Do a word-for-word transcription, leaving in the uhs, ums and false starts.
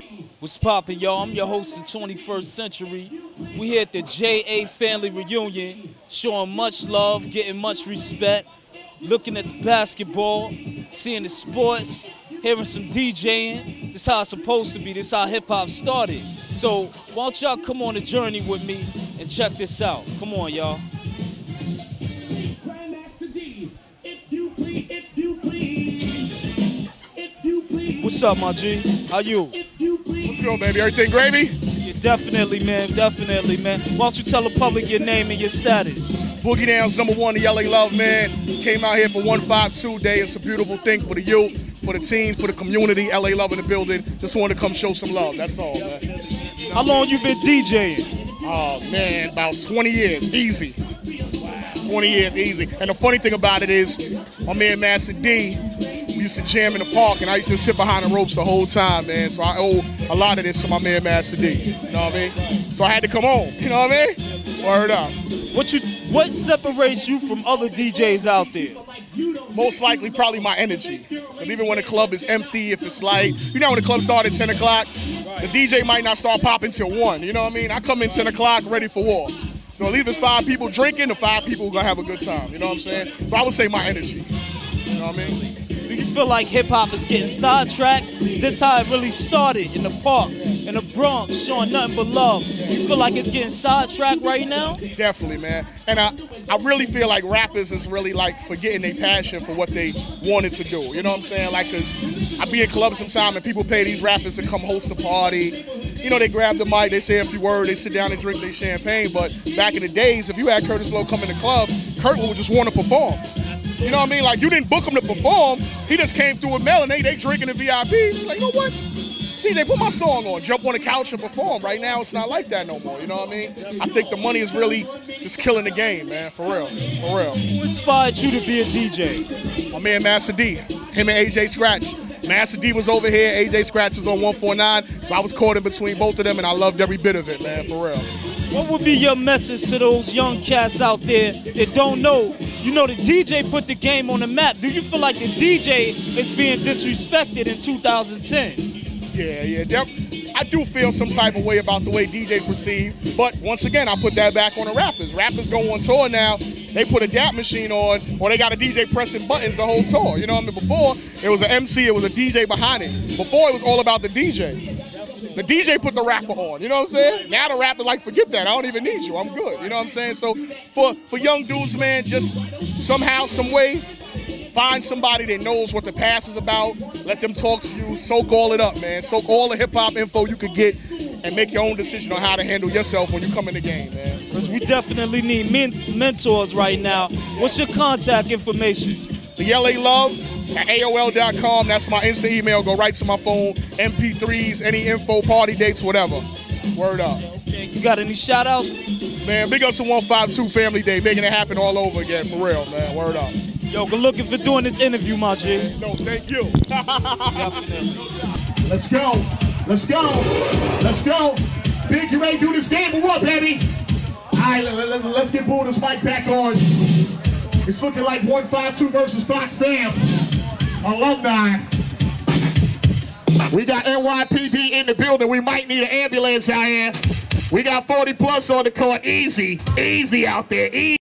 What's poppin', y'all? I'm your host of twenty-first Century. We here at the J A Family Reunion, showing much love, getting much respect, looking at the basketball, seeing the sports, hearing some DJing. This is how it's supposed to be. This is how hip-hop started. So why don't y'all come on a journey with me and check this out. Come on, y'all. What's up, my G? How you? What's good, baby? Everything gravy? Yeah, definitely, man. Definitely, man. Why don't you tell the public your name and your status? Boogie Down's number one, the L A Love, man. Came out here for one five two Day. It's a beautiful thing for the youth, for the teens, for the community. L A Love in the building. Just wanted to come show some love. That's all, man. How long you been DJing? Oh, man, about twenty years. Easy. twenty years, easy. And the funny thing about it is, my man Master D, we used to jam in the park, and I used to sit behind the ropes the whole time, man. So I owe a lot of this to my man Master D. You know what I mean? So I had to come home. You know what I mean? Word up. What you? What separates you from other D Js out there? Most likely, probably my energy. And even when the club is empty, if it's like, you know, when the club started at ten o'clock, the D J might not start popping till one. You know what I mean? I come in ten o'clock, ready for war. So at least it's five people drinking, the five people are gonna have a good time. You know what I'm saying? So I would say my energy. You know what I mean? Do you feel like hip-hop is getting sidetracked? This how it really started, in the park, in the Bronx, showing nothing but love. You feel like it's getting sidetracked right now? Definitely, man. And I, I really feel like rappers is really like forgetting their passion for what they wanted to do. You know what I'm saying? Like, cause I be in clubs sometimes and people pay these rappers to come host a party. You know, they grab the mic, they say a few words, they sit down and drink their champagne. But back in the days, if you had Curtis Blow come in the club, Kurt would just want to perform. You know what I mean? Like, you didn't book him to perform. He just came through with Mel and they, they drinking the V I P. Like, you know what? D J, put my song on. Jump on the couch and perform. Right now, it's not like that no more. You know what I mean? I think the money is really just killing the game, man. For real. For real. Who inspired you to be a D J? My man, Master D. Him and A J Scratch. Master D was over here. A J Scratch was on one forty-nine. So I was caught in between both of them, and I loved every bit of it, man. For real. What would be your message to those young cats out there that don't know? You know, the D J put the game on the map. Do you feel like the D J is being disrespected in two thousand ten? Yeah, yeah. I do feel some type of way about the way D J perceived. But once again, I put that back on the rappers. Rappers go on tour now. They put a dap machine on, or they got a D J pressing buttons the whole tour. You know what I mean? Before, it was an M C, it was a D J behind it. Before, it was all about the D J. The D J put the rapper on, you know what I'm saying? Now the rapper like, forget that, I don't even need you, I'm good, you know what I'm saying? So for, for young dudes, man, just somehow, some way, find somebody that knows what the past is about, let them talk to you, soak all it up, man. Soak all the hip-hop info you could get and make your own decision on how to handle yourself when you come in the game, man. Because we definitely need men mentors right now. What's your contact information? The L A Love at A O L dot com. That's my instant email. Go right to my phone. M P threes, any info, party dates, whatever. Word up. Okay, you got any shout outs? Man, big up to one five two Family Day, making it happen all over again, for real, man. Word up. Yo, good looking for doing this interview, my G. No, thank you. Let's go. Let's go. Let's go. Bink, you ready to do this game or what, baby? All right, let, let, let's get pull this mic back on. It's looking like one five two versus Fox Fam. Alumni. We got N Y P D in the building. We might need an ambulance out here. We got forty plus on the court. Easy. Easy out there. Easy.